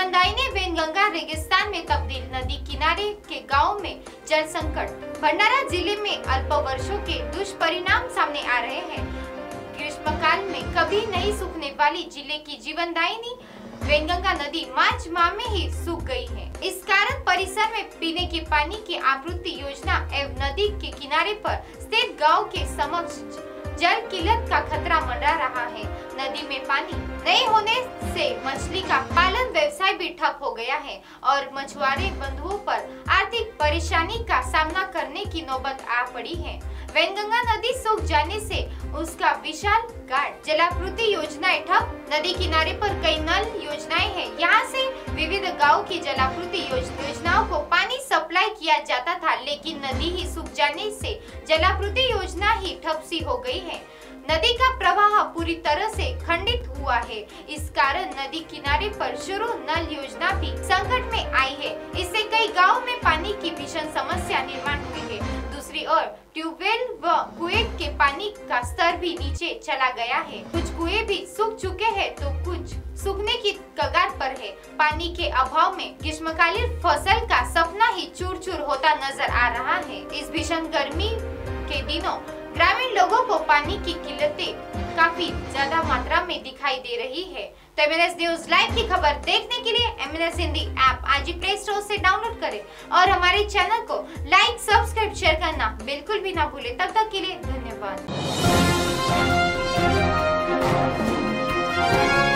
जीवनदायिनी वेनगंगा रेगिस्तान में तब्दील। नदी किनारे के गांव में जल संकट। भंडारा जिले में अल्प वर्षों के दुष्परिणाम सामने आ रहे हैं। ग्रीष्मकाल में कभी नहीं सूखने वाली जिले की जीवनदायिनी वेनगंगा नदी मार्च माह में ही सूख गई है। इस कारण परिसर में पीने के पानी की आपूर्ति योजना एवं नदी के किनारे पर स्थित गांव के समक्ष जल किल्लत का खतरा मंडरा रहा है। नदी में पानी नहीं होने से मछली का पालन व्यवसाय भी ठप हो गया है और मछुआरे बंधुओं पर आर्थिक परेशानी का सामना करने की नौबत आ पड़ी है। वेनगंगा नदी सूख जाने से उसका विशाल घाट जलापूर्ति योजनाएं ठप। नदी किनारे पर कई नल योजनाएं हैं। यहाँ से विविध गांव की जलापूर्ति योजनाओं को पानी सप्लाई किया जाता था, लेकिन नदी ही सूख जाने से जलापूर्ति योजना ही ठप सी हो गई है। नदी का प्रवाह पूरी तरह से खंडित हुआ है। इस कारण नदी किनारे पर शुरू नल योजना भी संकट में आई है। इससे कई गाँव में पानी की भीषण समस्या निर्माण हुई है। दूसरी ओर ट्यूबवेल व कुएं के पानी का स्तर भी नीचे चला गया है। कुछ कुएं भी सूख चुके हैं तो कुछ सूखने की कगार पर है। पानी के अभाव में ग्रीष्मकालीन फसल का सपना ही चूर चूर होता नजर आ रहा है। इस भीषण गर्मी के दिनों ग्रामीण लोगों को पानी की किल्लतें काफी ज्यादा मात्रा में दिखाई दे रही है। तो MNS न्यूज लाइव की खबर देखने के लिए MNS हिंदी ऐप आज ही प्ले स्टोर से डाउनलोड करें और हमारे चैनल को लाइक, सब्सक्राइब, शेयर करना बिल्कुल भी ना भूलें। तब तक के लिए धन्यवाद।